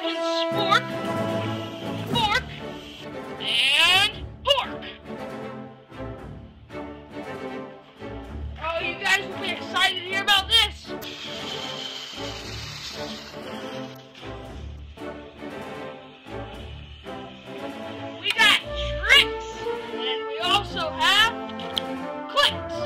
American spork, fork, and pork. Oh, you guys will be excited to hear about this. We got tricks, and we also have clicks.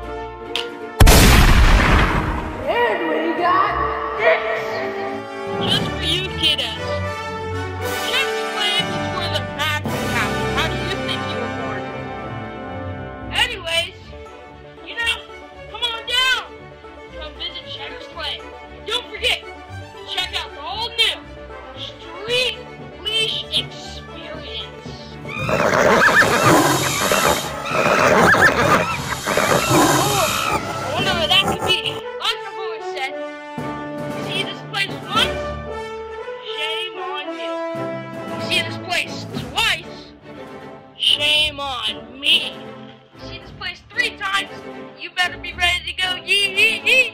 And we got dicks. Just for you kiddos. Cheddars Claim is for the magic house. How do you think you were born? Anyways, you know, come on down. Come visit Cheddars Claim. Don't forget to check out the all new Street Leash Experience. I wonder what that could be. Like I've always said, see this place once, shame on you. See this place twice, shame on me. See this place 3 times, you better be ready to go yee yee yee.